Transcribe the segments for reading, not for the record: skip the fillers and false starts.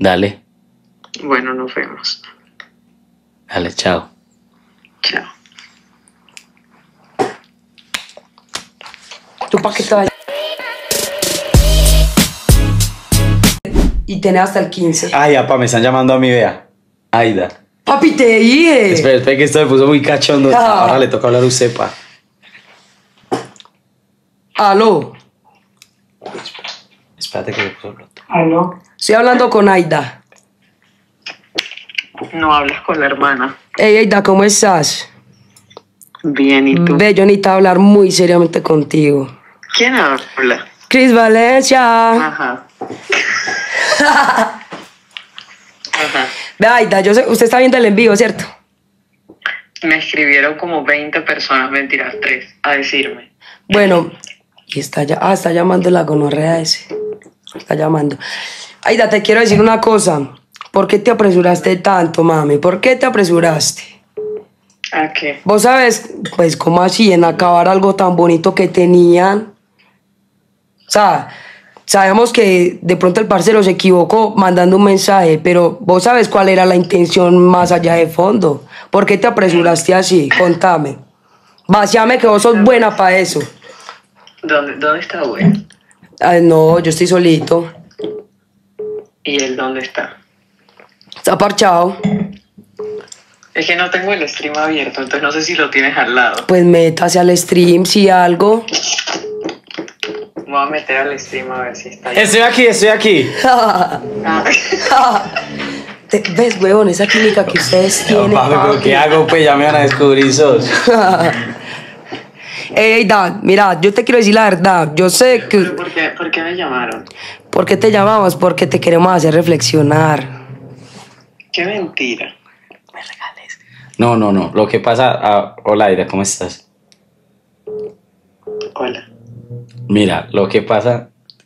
Dale, Bueno, nos vemos. dale, chao. Chao. ¿Tú para qué te vas? Y tenés hasta el 15. Ay, apa, me están llamando a mi vea. Aida. Papi, te dije. Espera, que esto me puso muy cachondo. Ah. Ahora le toca hablar a usted, pa. Aló. Espérate que me puso pronto. Aló. Estoy hablando con Aida. No hablas con la hermana. Hey, Aida, ¿cómo estás? Bien, ¿y tú? Ve, yo necesito hablar muy seriamente contigo. ¿Quién habla? Cris Valencia. Ajá. Ajá. Ve, Aida, yo sé, usted está viendo el envío, ¿cierto? Me escribieron como 20 personas, mentiras, 3, a decirme. Bueno, y está llamando la gonorrea ese. Está llamando. Aida, te quiero decir una cosa. ¿Por qué te apresuraste tanto, mami? ¿Por qué te apresuraste? ¿A qué? Vos sabes, pues, ¿cómo así? En acabar algo tan bonito que tenían. O sea, sabemos que de pronto el parcero se equivocó mandando un mensaje, pero vos sabes cuál era la intención más allá de fondo. ¿Por qué te apresuraste así? Contame. Vaciame que vos sos buena para eso. ¿Dónde está Gwen? Ay, no, yo estoy solito. ¿Y él dónde está? Está parchado. Es que no tengo el stream abierto, entonces no sé si lo tienes al lado. Pues métase al stream si algo. Me voy a meter al stream a ver si está ahí. Estoy aquí. Ah. ¿Ves, huevón? Esa química que ustedes No, tienen. papi, pero ¿qué hago? Pues ya me van a descubrir sos. Ey, Dan, mira, yo te quiero decir la verdad. Yo sé que... ¿Pero por qué me llamaron? ¿Por qué te llamamos? Porque te queremos hacer reflexionar. Qué mentira. No. Lo que pasa... hola, Aida, ¿cómo estás? Hola. Mira, lo que pasa...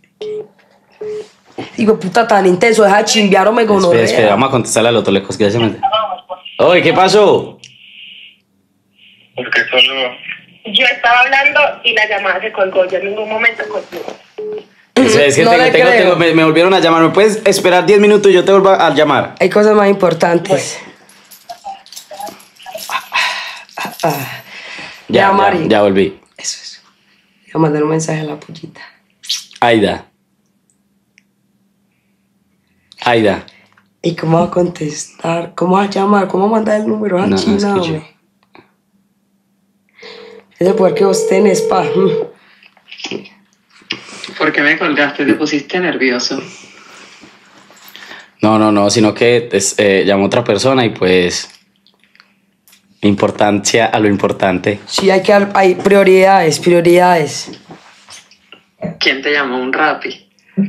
Digo, puta, tan intenso, deja de chimbear o me gonorrea. Espera, vamos a contestarle al otro lejos que ya se mete. Oye, ¿qué pasó? ¿Por qué solo? Yo estaba hablando y la llamada se colgó. Yo en ningún momento colgó. Es que No le creo. me volvieron a llamar. ¿Me puedes esperar 10 minutos y yo te vuelvo a llamar? Hay cosas más importantes. Ya, Mari. Ya volví. Eso es. Voy a mandar un mensaje a la pollita. Aida. ¿Y cómo va a contestar? ¿Cómo va a llamar? ¿Cómo va a mandar el número a No China, escuché. hombre? Ese poder que vos tenés, pa. ¿Por qué me colgaste? ¿Te pusiste nervioso? No, sino que llamó otra persona y pues... Importancia a lo importante. Sí, hay prioridades. ¿Quién te llamó? ¿Un rapi?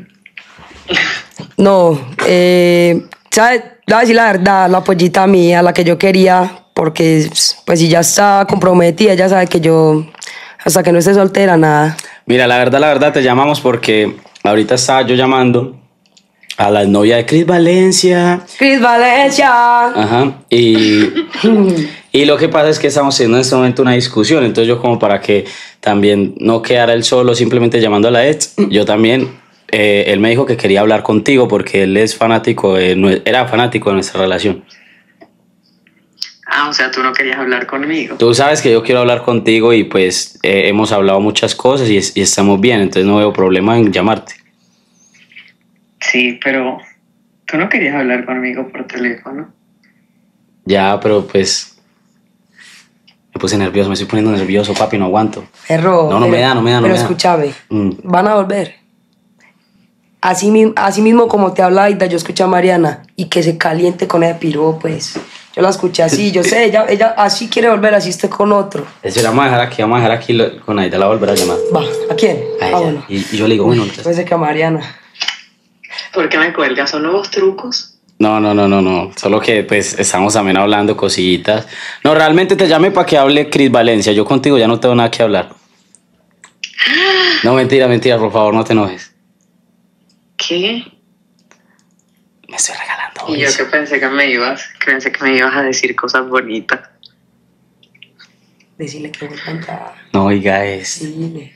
No, ¿sabes? Le voy a decir la verdad, la pollita mía, la que yo quería, porque pues si ya está comprometida, ya sabe que yo, hasta que no esté soltera, nada. Mira, la verdad te llamamos porque ahorita estaba yo llamando a la novia de Cris Valencia. Cris Valencia. Ajá. Y lo que pasa es que estamos teniendo en este momento una discusión. Entonces yo como para que también no quedara él solo simplemente llamando a la ex, yo también, él me dijo que quería hablar contigo porque él es fanático, era fanático de nuestra relación. Ah, o sea, tú no querías hablar conmigo. Tú sabes que yo quiero hablar contigo y pues hemos hablado muchas cosas y estamos bien, entonces no veo problema en llamarte. Sí, pero tú no querías hablar conmigo por teléfono. Ya, pero pues... Me puse nervioso, me estoy poniendo nervioso, papi, no aguanto. Perro. No me da. Pero escúchame, Mm. van a volver. Así mismo como te habla Aida, yo escuché a Mariana y que se caliente con ese piro, pues. Yo la escuché así, yo sé, ella así quiere volver, así esté con otro. Es decir, vamos a dejar aquí con Aida, la voy a volver a llamar. Va, ¿a quién? A ella. Bueno. Y yo le digo, bueno, entonces... Puede ser que a Mariana. ¿Por qué me cuelgas? ¿Son nuevos trucos? No. Solo que pues estamos también hablando cositas. No, realmente te llamé para que hable Cris Valencia. Yo contigo ya no tengo nada que hablar. No, mentira, por favor, no te enojes. ¿Qué? Me estoy regalando Y yo que pensé que me ibas a decir cosas bonitas. Decirle que vuelvan ya. No, oiga, Dile.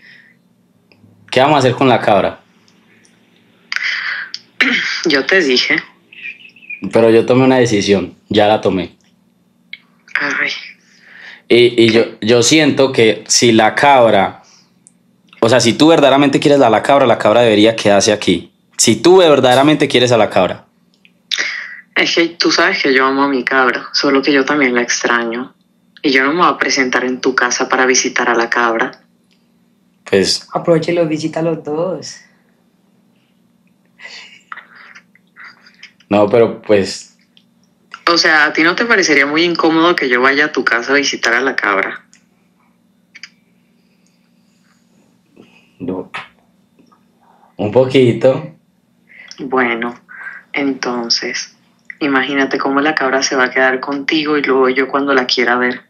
¿Qué vamos a hacer con la cabra? Yo te dije. Pero yo tomé una decisión, ya la tomé. Ay, Y yo siento que si la cabra, o sea, si tú verdaderamente quieres a la cabra debería quedarse aquí. Si tú verdaderamente quieres a la cabra. es que tú sabes que yo amo a mi cabra, solo que yo también la extraño. Y yo no me voy a presentar en tu casa para visitar a la cabra. Pues Aprovecha y los visita a los dos. no, pero pues O sea, ¿a ti no te parecería muy incómodo que yo vaya a tu casa a visitar a la cabra? no. Un poquito. Bueno, entonces, imagínate cómo la cabra se va a quedar contigo y luego yo cuando la quiera ver.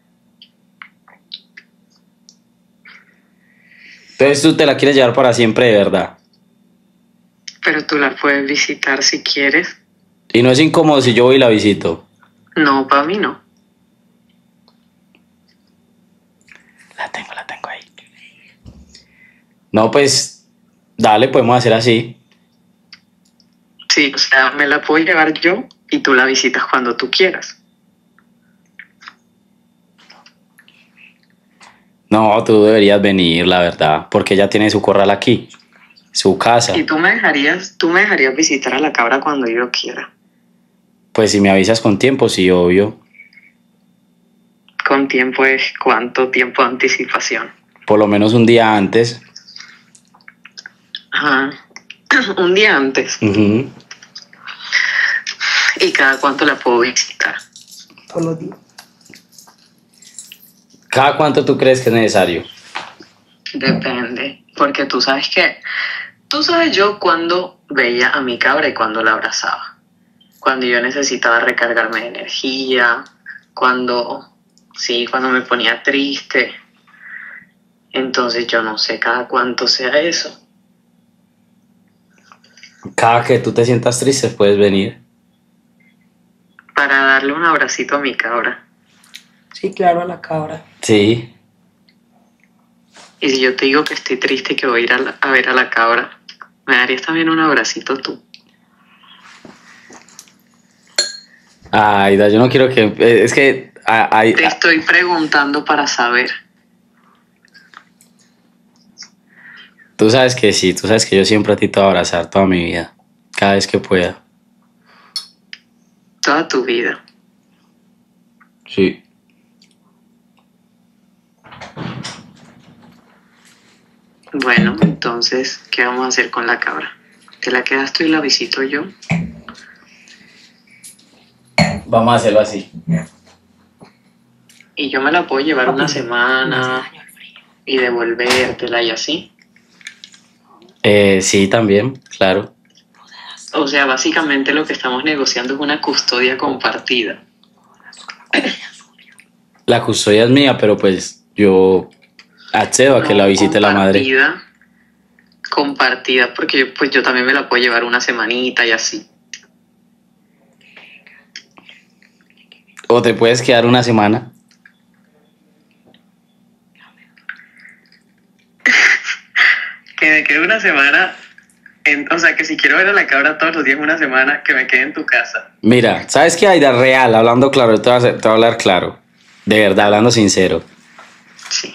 Entonces tú te la quieres llevar para siempre de verdad. Pero tú la puedes visitar si quieres. Y no es incómodo si yo voy y la visito. No, para mí no. La tengo ahí. No, pues, dale, podemos hacer así. Sí, o sea, me la puedo llevar yo y tú la visitas cuando tú quieras. No, tú deberías venir, la verdad, porque ella tiene su corral aquí, su casa. Y tú me dejarías visitar a la cabra cuando yo quiera. Pues si me avisas con tiempo, sí, obvio. Con tiempo es cuánto tiempo de anticipación. Por lo menos un día antes. Ajá. Un día antes. Ujú. ¿Y cada cuánto la puedo visitar? Todos los días. ¿Cada cuánto tú crees que es necesario? Depende, porque tú sabes yo cuando veía a mi cabra y cuando la abrazaba, cuando yo necesitaba recargarme de energía, cuando me ponía triste, entonces yo no sé cada cuánto sea eso. Cada que tú te sientas triste puedes venir. Para darle un abracito a mi cabra. Sí, claro, a la cabra. Sí. Y si yo te digo que estoy triste y que voy a ir a ver a la cabra, ¿me darías también un abracito tú? Ay, yo no quiero que... Es que... Te estoy preguntando para saber. Tú sabes que sí, tú sabes que yo siempre a ti te voy a abrazar toda mi vida. Cada vez que pueda. Toda tu vida. Sí. Bueno, entonces, ¿qué vamos a hacer con la cabra? ¿Te la quedas tú y la visito yo? Vamos a hacerlo así. Y yo me la puedo llevar una semana y devolvértela y así. Sí, también, claro. O sea, básicamente lo que estamos negociando es una custodia compartida. La custodia es mía, pero pues yo accedo a que la visite la madre. Compartida, porque pues yo también me la puedo llevar una semanita y así. O te puedes quedar una semana. Que me quede una semana, o sea, que si quiero ver a la cabra todos los días una semana, que me quede en tu casa. Mira, ¿sabes qué, Aida? Real, hablando claro, te voy a hablar claro. De verdad, hablando sincero. Sí.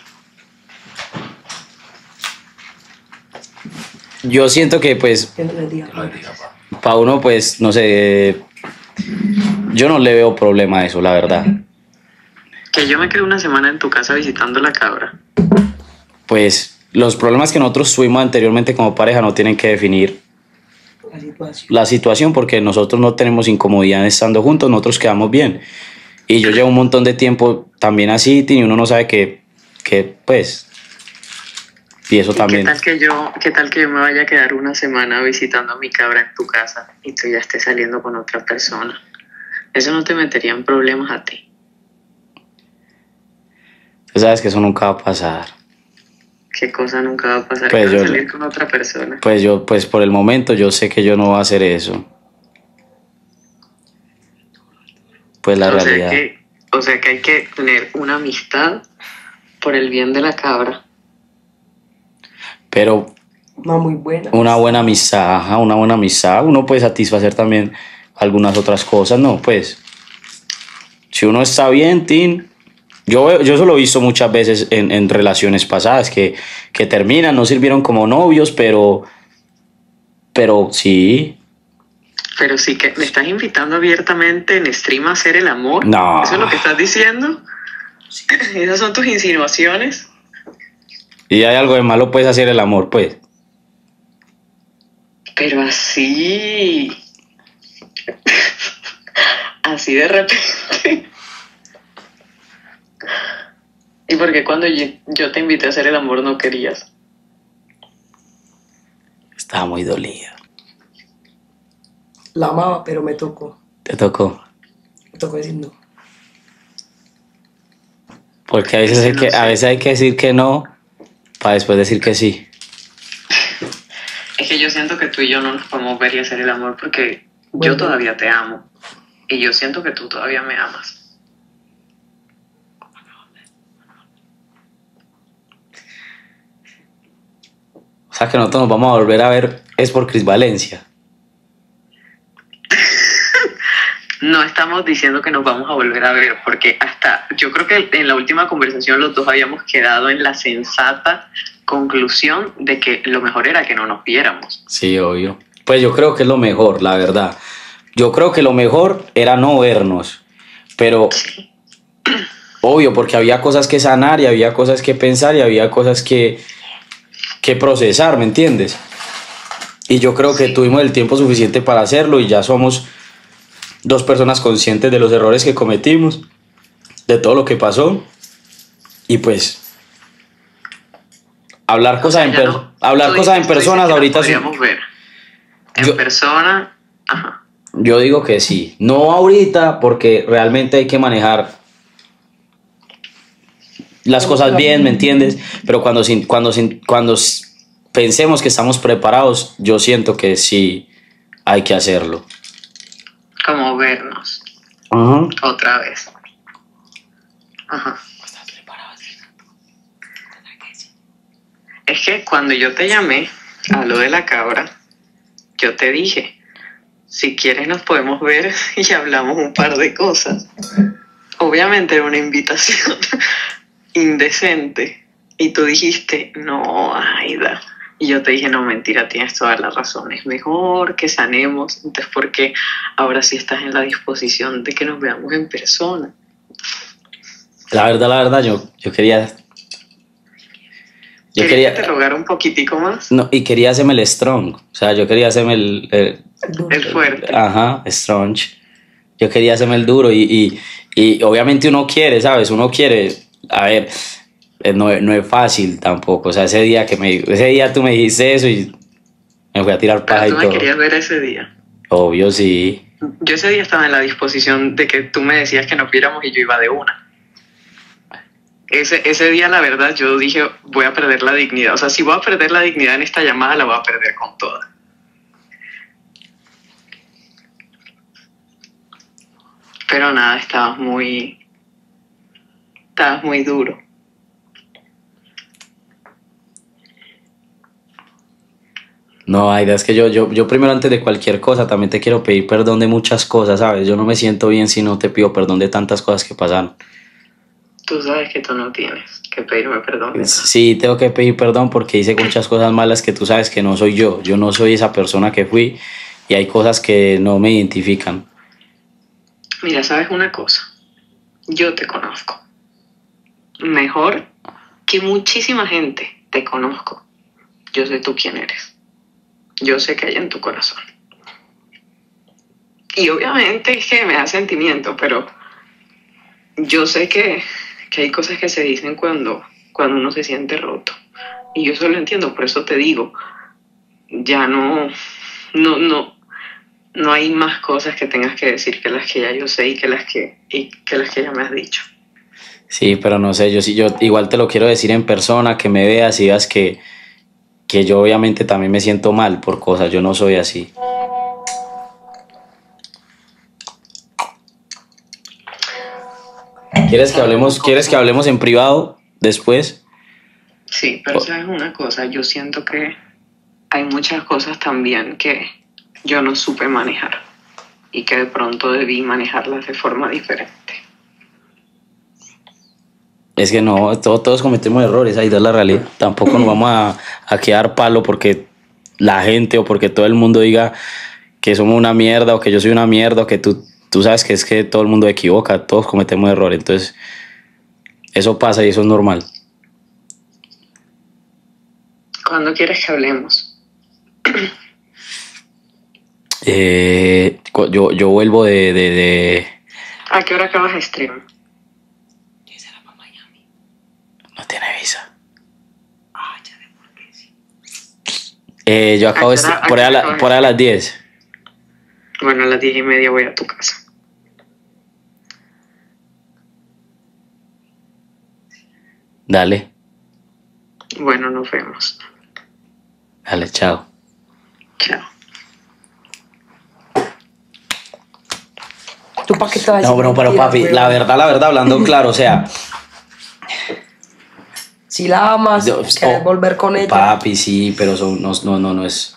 Yo siento que, pues, Que no les diga. para uno, pues, no sé, yo no le veo problema a eso, la verdad. Que yo me quede una semana en tu casa visitando la cabra. Pues, los problemas que nosotros tuvimos anteriormente como pareja no tienen que definir La situación. la situación porque nosotros no tenemos incomodidad estando juntos, nosotros quedamos bien. Y yo llevo un montón de tiempo también así y uno no sabe que pues, y eso ¿Y también. qué tal que yo me vaya a quedar una semana visitando a mi cabra en tu casa y tú ya estés saliendo con otra persona? ¿Eso no te metería en problemas a ti? Tú sabes que eso nunca va a pasar. ¿Qué cosa nunca va a pasar? Pues ¿Que vas a yo- salir con otra persona? Pues por el momento yo sé que yo no voy a hacer eso. Pues la realidad. O sea que hay que tener una amistad por el bien de la cabra. Pero Una muy buena. una buena amistad, uno puede satisfacer también algunas otras cosas, no, pues. Si uno está bien, Tin. Yo eso lo he visto muchas veces en relaciones pasadas que terminan, no sirvieron como novios, pero sí. Pero sí que me estás invitando abiertamente en stream a hacer el amor. No. ¿Eso es lo que estás diciendo? ¿Esas son tus insinuaciones? Y hay algo de malo, puedes hacer el amor, pues. Pero así... así de repente. ¿Y por qué cuando yo te invité a hacer el amor no querías? Estaba muy dolida. La amaba, pero me tocó. Te tocó. Me tocó decir no. Porque a veces hay que decir que no para después decir que sí. Es que yo siento que tú y yo no nos podemos ver y hacer el amor porque Bueno. yo todavía te amo. Y yo siento que tú todavía me amas. O sea que nosotros nos vamos a volver a ver es por Cris Valencia. No estamos diciendo que nos vamos a volver a ver, porque hasta yo creo que en la última conversación los dos habíamos quedado en la sensata conclusión de que lo mejor era que no nos viéramos. Sí, obvio. Pues yo creo que es lo mejor, la verdad. Yo creo que lo mejor era no vernos. Pero obvio, porque había cosas que sanar y había cosas que pensar y había cosas que procesar, ¿me entiendes? Y yo creo que tuvimos el tiempo suficiente para hacerlo y ya somos dos personas conscientes de los errores que cometimos, de todo lo que pasó. Y pues hablar cosas en personas ahorita podríamos ver en persona. Ajá. Yo digo que sí, no ahorita porque realmente hay que manejar las cosas bien, ¿me entiendes? Pero cuando pensemos que estamos preparados, yo siento que sí hay que hacerlo. Como vernos Ajá. otra vez. Ajá. Es que cuando yo te llamé a lo de la cabra, yo te dije, si quieres nos podemos ver y hablamos un par de cosas. Obviamente era una invitación indecente. Y tú dijiste, no, Aida. Y yo te dije, no, mentira, tienes toda la razón. Es mejor que sanemos. Entonces, porque ahora sí estás en la disposición de que nos veamos en persona. La verdad, yo quería... ¿Querías que te rogara un poquitico más? No, y quería hacerme el strong. O sea, yo quería hacerme el fuerte. Ajá, strong. Yo quería hacerme el duro y obviamente uno quiere, ¿sabes? Uno quiere... A ver, no es fácil tampoco. O sea, ese día tú me dijiste eso y me fui a tirar paja y todo. ¿Tú me querías ver ese día? Obvio, sí. Yo ese día estaba en la disposición de que tú me decías que nos viéramos y yo iba de una. Ese día, la verdad, yo dije, voy a perder la dignidad. O sea, si voy a perder la dignidad en esta llamada, la voy a perder con toda. Pero nada, estabas muy duro. No, Aida, es que yo primero antes de cualquier cosa también te quiero pedir perdón de muchas cosas, ¿sabes? Yo no me siento bien si no te pido perdón de tantas cosas que pasaron. Tú sabes que tú no tienes que pedirme perdón. Sí, tengo que pedir perdón porque hice muchas cosas malas que tú sabes que no soy yo. Yo no soy esa persona que fui y hay cosas que no me identifican. Mira, ¿sabes una cosa? Yo te conozco. Mejor que muchísima gente te conozco. Yo sé tú quién eres. Yo sé que hay en tu corazón. Y obviamente es que me da sentimiento, pero yo sé que hay cosas que se dicen cuando uno se siente roto. Y yo eso lo entiendo, por eso te digo, ya no hay más cosas que tengas que decir que las que ya yo sé y que las que ya me has dicho. Sí, pero no sé, yo igual te lo quiero decir en persona, que me veas y veas que yo obviamente también me siento mal por cosas, yo no soy así. ¿Quieres que hablemos en privado después? Sí, pero sabes una cosa, yo siento que hay muchas cosas también que yo no supe manejar. y que de pronto debí manejarlas de forma diferente. Es que no, todos cometemos errores, ahí es la realidad. Tampoco nos vamos a quedar palo porque la gente o porque todo el mundo diga que somos una mierda o que yo soy una mierda o que tú sabes que es que todo el mundo equivoca, todos cometemos errores. Entonces, eso pasa y eso es normal. ¿Cuándo quieres que hablemos? Yo vuelvo de... ¿A qué hora acabas stream? No tiene visa. Yo acabo de... Por ahí a las 10. Bueno, a las 10:30 voy a tu casa. Dale, Bueno, nos vemos. dale, chao. Chao. ¿Tú para qué te vas a No, decir pero mentiras, papi, weón? la verdad, hablando claro, o sea... Si la amas, Yo- querés volver con ella. Papi, sí, pero no es...